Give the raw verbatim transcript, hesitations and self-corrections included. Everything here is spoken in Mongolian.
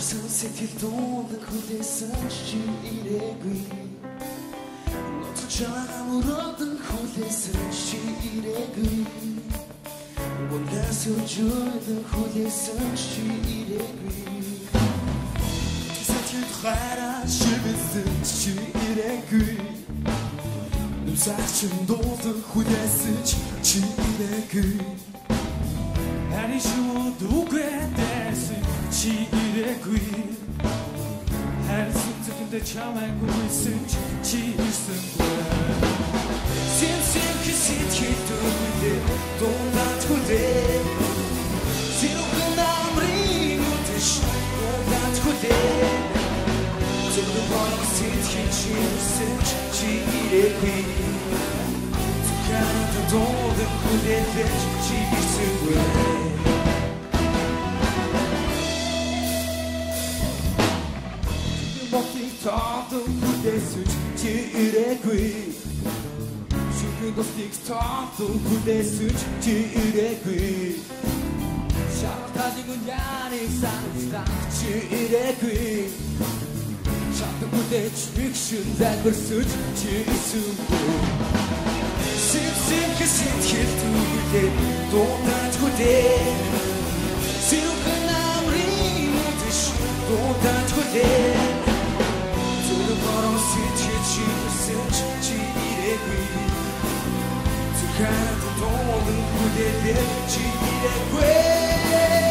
Байсан сэтгэл дуулан хүлээсэн чи ирээгүй Ноцо чамаа мөрөөдөн хүлээсэн чи ирээгүй Ундас үжөөдөн хүлээсэн чи ирээгүй Тэсэтгэл хайраа шивэсэн чи ирээгүй Нүсачин дуулан хүлээсэн чи ирээгүй Ари шууд үгээдсэн чи ирээгүй Харин зүгтдээ чамайг хүлээсэн чи ирсэнгүй Син син хэсэтгэл дүүлээ дундаж хүлээ Синүүхэн намрын үдэш дундаж хүлээ Зүгтдээ барах сэтгэл чи ирсэн чи ирээгүй Зүгтдээ дундаж хүлээсэн чи ирсэнгүй Таатан хүлээсэн чи ирээгүй Шүхэн гостыг таатан хүлээсэн чи ирээгүй Шаарталын үньяны санагдах чи ирээгүй Чамд хүлээж бигшин залбирсан чи ирсэнгүй Син син хэсэтгэл дүүлээ дундаж хүлээ Синүүхэн намрын үдэш дундаж хүлээ Сэтгэл чи ирээгүй Зүрхэнэ дуулан хүлээлээ чи ирээгүй